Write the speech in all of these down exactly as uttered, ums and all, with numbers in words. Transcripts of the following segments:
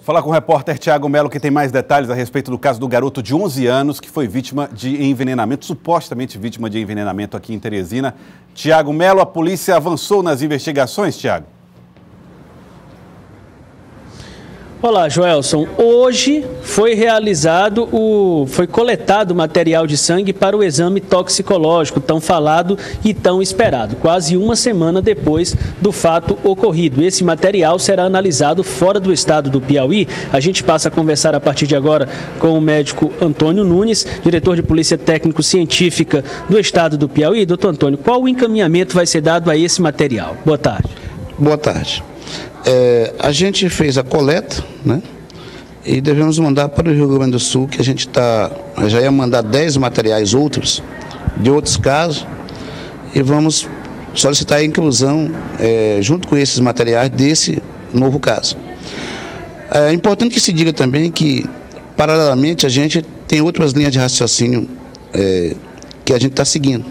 Falar com o repórter Tiago Melo, que tem mais detalhes a respeito do caso do garoto de onze anos que foi vítima de envenenamento, supostamente vítima de envenenamento aqui em Teresina. Tiago Melo, a polícia avançou nas investigações, Tiago? Olá, Joelson. Hoje foi realizado, o, foi coletado material de sangue para o exame toxicológico, tão falado e tão esperado, quase uma semana depois do fato ocorrido. Esse material será analisado fora do estado do Piauí. A gente passa a conversar a partir de agora com o médico Antônio Nunes, diretor de Polícia Técnico-Científica do estado do Piauí. Doutor Antônio, qual o encaminhamento vai ser dado a esse material? Boa tarde. Boa tarde. É, a gente fez a coleta, né? E devemos mandar para o Rio Grande do Sul, que a gente tá, já ia mandar dez materiais outros, de outros casos, e vamos solicitar a inclusão, é, junto com esses materiais, desse novo caso. É importante que se diga também que, paralelamente, a gente tem outras linhas de raciocínio é, que a gente está seguindo.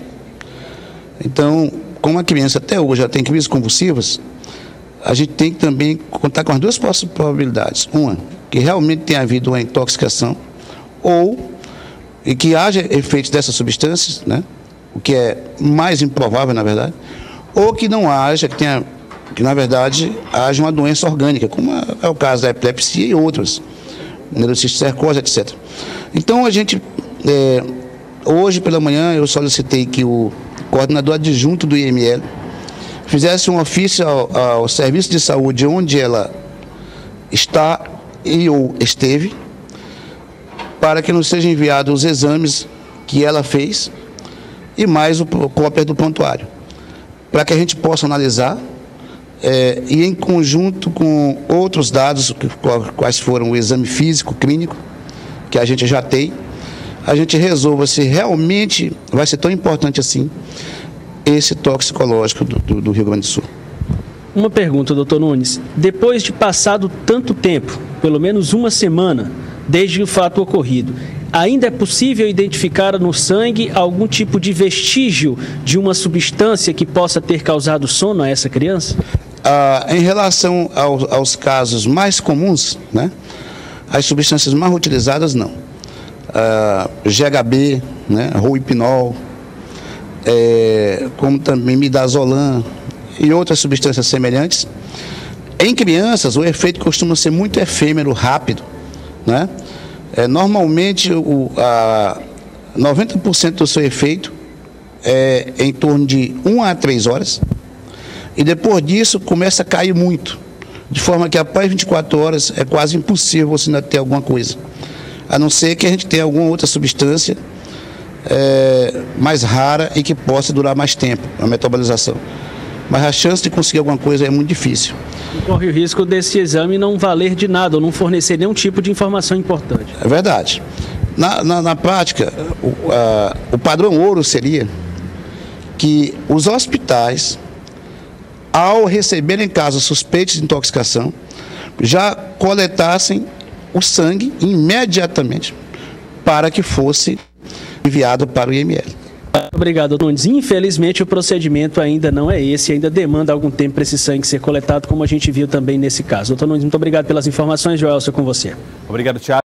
Então, como a criança até hoje já tem crises convulsivas, a gente tem que também contar com as duas probabilidades. Uma, que realmente tenha havido uma intoxicação, ou e que haja efeitos dessas substâncias, né? O que é mais improvável, na verdade, ou que não haja, que tenha, que na verdade haja uma doença orgânica, como é o caso da epilepsia e outras, neurocisticercose, etcétera. Então, a gente, é, hoje pela manhã, eu solicitei que o coordenador adjunto do I M L fizesse um ofício ao, ao serviço de saúde onde ela está e ou esteve, para que nos sejam enviados os exames que ela fez e mais o cópia do prontuário, para que a gente possa analisar é, e em conjunto com outros dados, quais foram o exame físico, clínico, que a gente já tem, a gente resolva se realmente vai ser tão importante assim esse toxicológico do, do, do Rio Grande do Sul. Uma pergunta, doutor Nunes. Depois de passado tanto tempo, pelo menos uma semana, desde o fato ocorrido, ainda é possível identificar no sangue algum tipo de vestígio de uma substância que possa ter causado sono a essa criança? Ah, em relação ao, aos casos mais comuns, né, as substâncias mais utilizadas, não. Ah, G H B, né, Roipinol, É, como também midazolam e outras substâncias semelhantes. Em crianças, o efeito costuma ser muito efêmero, rápido, né? É, normalmente, o, a noventa por cento do seu efeito é em torno de uma a três horas, e depois disso começa a cair muito, de forma que após vinte e quatro horas é quase impossível você ainda ter alguma coisa, a não ser que a gente tenha alguma outra substância É, mais rara e que possa durar mais tempo, a metabolização. Mas a chance de conseguir alguma coisa é muito difícil. E corre o risco desse exame não valer de nada, ou não fornecer nenhum tipo de informação importante. É verdade. Na, na, na prática, o, a, o padrão ouro seria que os hospitais, ao receberem casos suspeitos de intoxicação, já coletassem o sangue imediatamente para que fosse enviado para o I M L. Obrigado, Nunes. Infelizmente, o procedimento ainda não é esse, ainda demanda algum tempo para esse sangue ser coletado, como a gente viu também nesse caso. Doutor Nunes, muito obrigado pelas informações. Joelson, com você. Obrigado, Tiago.